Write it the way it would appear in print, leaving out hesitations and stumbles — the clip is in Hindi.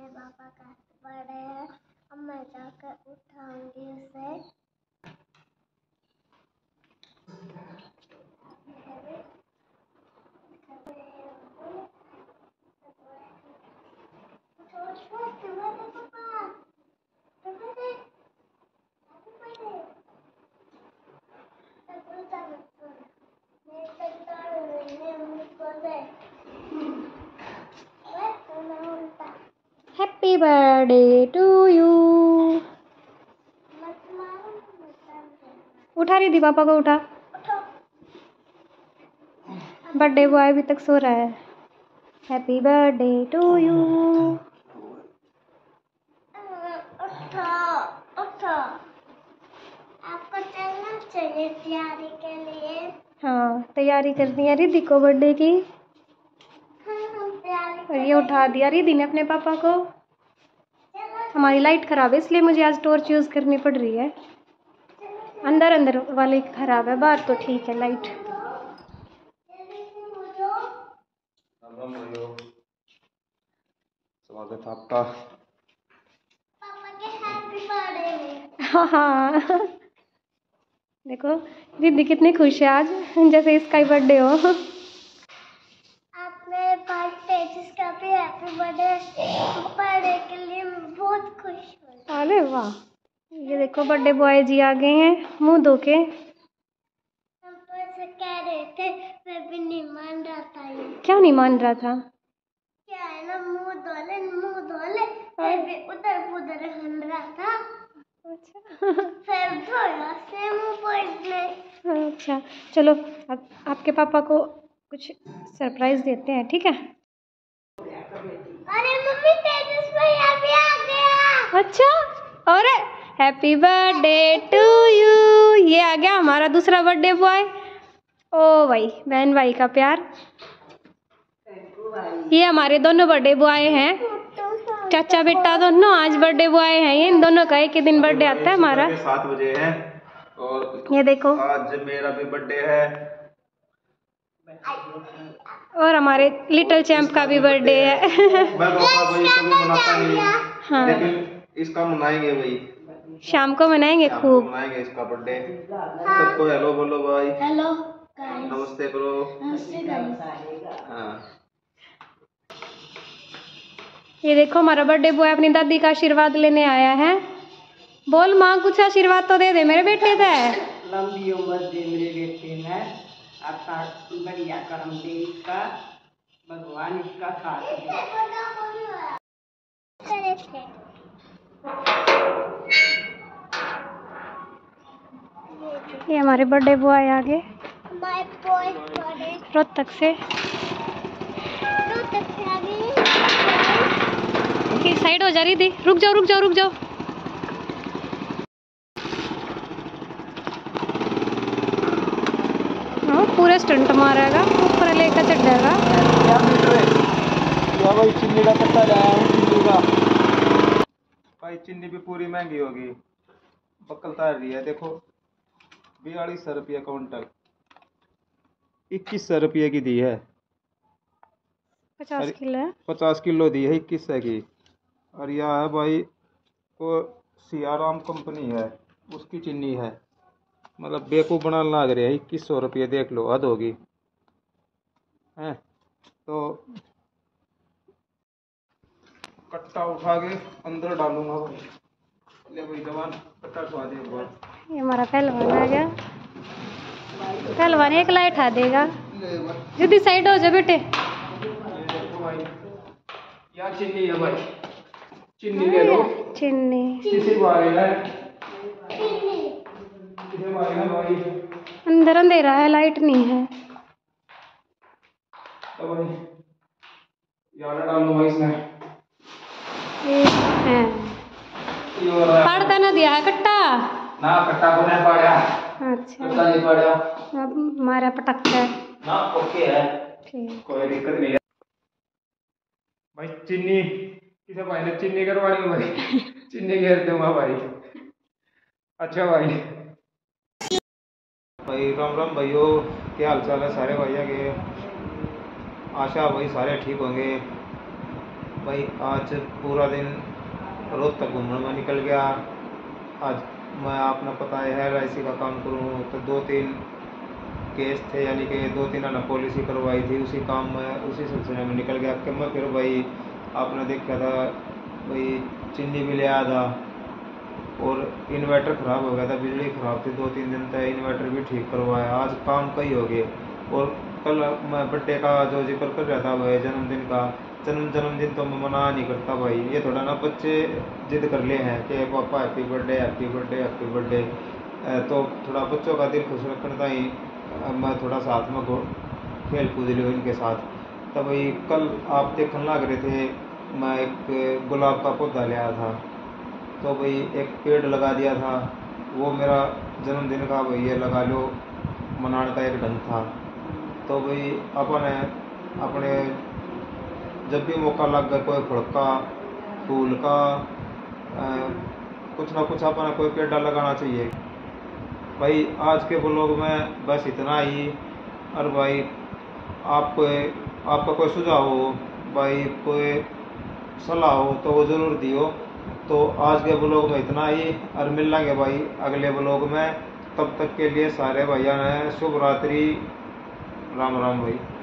पापा का बर्थडे है। अब मैं जाकर उठाऊंगी उसे। Happy birthday to you. उठा रही थी पापा को, उठा। बर्थडे बॉय अभी तक सो रहा है। Happy birthday to you. आपको चलना चाहिए तैयारी के लिए। हाँ, तैयारी करनी है रिद्धि को बर्थडे की। और ये उठा दिया रिद्धि ने अपने पापा को। हमारी लाइट खराब है इसलिए मुझे आज टॉर्च यूज़ करनी पड़ रही है। अंदर वाली खराब है, बाहर तो ठीक है लाइट। स्वागत है आपका पापा के हैप्पी बर्थडे में। हाँ देखो रिद्धि कितनी खुश है आज, जैसे इसका ही बर्थडे हो। आपने बर्थडे जिसका भी हैप्पी बर्थडे के लिए बहुत खुश हूँ। अरे वाह, ये देखो बर्थडे बॉय जी आ गए हैं मुंह धो के। हम तो ऐसे कह रहे थे, मैं भी नहीं मान रहा था। ये क्या नहीं मान रहा था? क्या है ना, मुंह धो ले फिर भी उधर हन रहा था। अच्छा फिर धोया से मुंह पोंछ। अच्छा चलो, अब आपके पापा को कुछ सरप्राइज देते हैं, ठीक है? अरे मम्मी तेजस भैया भी आ गया। अच्छा, और हैप्पी बर्थडे टू यू। ये आ गया हमारा दूसरा बर्थडे बॉय। ओ भाई, बहन भाई का प्यार। ये हमारे दोनों बर्थडे बॉय हैं, चाचा बेटा दोनों आज बर्थडे बॉय हैं। ये इन दोनों का एक ही दिन बर्थडे आता है हमारा। 7 बजे है और ये देखो आज मेरा भी बर्थडे है और हमारे लिटिल चैंप का भी बर्थडे है। मैं पापा भाई कभी मनाता नहीं। हाँ, लेकिन इसका मनाएंगे भाई, शाम को मनाएंगे खूब। मनाएंगे इसका बर्थडे। सबको हेलो बोलो भाई। हेलो नमस्ते करो। नमस्ते गाइस। हाँ, ये देखो हमारा बर्थडे बॉय अपनी दादी का आशीर्वाद लेने आया है। बोल माँ, कुछ आशीर्वाद तो दे दे मेरे बेटे का। लंबी उम्र दे मेरे बेटे ने, आपका बढ़िया कर्म दे इसका, भगवान इसका साथ दे। ये हमारे बर्थडे बॉय आ गए रोहतक से आ गए। साइड हो जा रही थी, रुक जाओ। पूरे स्टंट मारेगा, ऊपर लेकर चढ़ेगा। भाई चीनी का कट्टा लाया हूँ, चीनी का भाई। चीनी भी पूरी महंगी होगी, बक्कल तार रही है देखो। 4200 रुपये क्विंटल, 2100 रुपये की दी है। 50 किलो है। 50 किलो दी है 2100 की। और यह है भाई वो सियाराम कंपनी है, उसकी चीनी है। मतलब बेवकूफ़ बनाने लग रहे हैं। 2100 रुपये देख लो, हद होगी हैं। तो कट्टा उठा के अंदर डालूंगा भाई। ले भाई जवान, कट्टा उठा दे एक बार। ये हमारा पहलवान आ गया। पहलवान एक लाइट उठा देगा। दीदी साइड हो जा बेटे। देखो भाई, यहाँ चीनी है भाई, चीनी ले लो। चीनी किसी भाई है, किसी भाई है भाई। अंदर अंधेरा है, लाइट नहीं है। तो भाई यार डालूंगा इसमें। पाड़ता ना दिया है कट्टा ना, कट्टा को नहीं पाड़ा। अच्छा, कट्टा नहीं पाड़ा। अब हमारा पटक्का ना ओके है, ठीक। कोई दिक्कत नहीं है भाई। चीनी किसे भाई ने चीनी करवानी भाई। चीनी घेर दूंगा भाई। अच्छा भाई राम राम भाइयों, क्या हाल चाल है सारे भैया के। आशा भाई सारे ठीक होंगे। भाई आज पूरा दिन रोहतक घूमने में निकल गया। आज मैं आपने पता है LIC का काम करूँ तो 2-3 केस थे, यानी कि 2-3 आना पॉलिसी करवाई थी, उसी काम में उसी सिलसिले में निकल गया कि मैं फिर भाई आपने देखा था भाई चीनी भी ले आया था और इन्वर्टर ख़राब हो गया था, बिजली ख़राब थी 2-3 दिन तक, इन्वर्टर भी ठीक करवाया। आज काम कई हो गए। और कल मैं बर्थडे का जो जिक्र कर रहा था भाई जन्मदिन का, जन्मदिन तो मैं मना नहीं करता भाई, ये थोड़ा ना बच्चे जिद कर ले हैं कि पापा happy birthday happy birthday happy birthday, तो थोड़ा बच्चों का दिल खुश रखना ही मैं थोड़ा साथ में खेल कूद लियो इनके साथ। तब भाई कल आप देखने लग रहे थे, मैं एक गुलाब का पौधा ले आया था, तो भाई एक पेड़ लगा दिया था। वो मेरा जन्मदिन का भाई ये लगा लो मनाने का एक ढंग था। तो भाई अपन अपने जब भी मौका लग गया कोई फल का फूल का कुछ ना कुछ अपना कोई पेड़ लगाना चाहिए। भाई आज के ब्लॉग में बस इतना ही। और भाई आपका कोई सुझाव हो, भाई कोई सलाह हो तो वो ज़रूर दियो। तो आज के ब्लॉग में इतना ही, और मिल लेंगे भाई अगले ब्लॉग में। तब तक के लिए सारे भैया ने शुभ रात्रि, राम राम भाई।